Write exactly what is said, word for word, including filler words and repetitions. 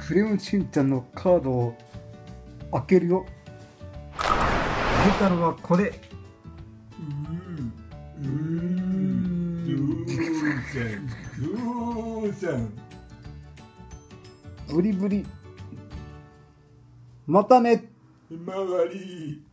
クレヨンしんちゃんのカードを開けるよ。開けたのはこれ。 うんうん父さんブリブリ。またね。 ひまわり。